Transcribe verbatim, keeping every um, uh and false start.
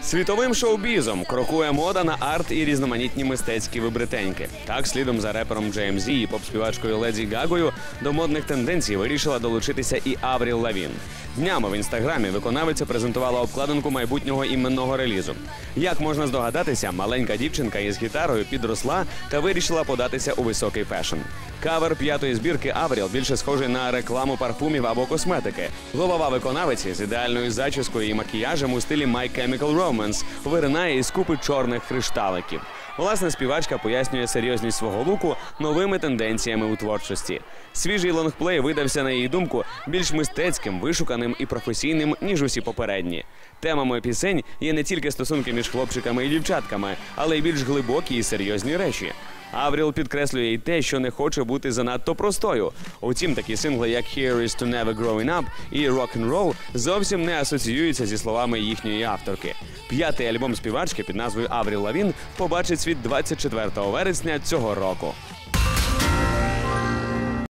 Світовим шоу-бізом крокує мода на арт і різноманітні мистецькі вибритеньки. Так, слідом за репером Джей Ем Зі і поп-співачкою Леді Гагою до модних тенденцій вирішила долучитися і Авріл Лавін. Днями в інстаграмі виконавиця презентувала обкладинку майбутнього іменного релізу. Як можна здогадатися, маленька дівчинка із гітарою підросла та вирішила податися у високий фешн. Кавер п'ятої збірки Авріл більше схожий на рекламу парфумів або косметики. Голова виконавиці з ідеальною зачіскою і макіяжем у стилі My Chemical Romance виринає із купи чорних кришталиків. Власне, співачка пояснює серйозність свого луку новими тенденціями у творчості. Свіжий лонгплей видався, на її думку, більш мистецьким, вишуканим і професійним, ніж усі попередні. Темами пісень є не тільки стосунки між хлопчиками і дівчатками, але й більш глибокі і серйозні речі. Авріл підкреслює й те, що не хоче бути занадто простою. Утім, такі сингли, як «Here is to never growing up» і «Rock'n'Roll» зовсім не асоціюються зі словами їхньої авторки. П'ятий альбом співачки під назвою «Авріл Лавін» побачить світ двадцять четвертого вересня цього року.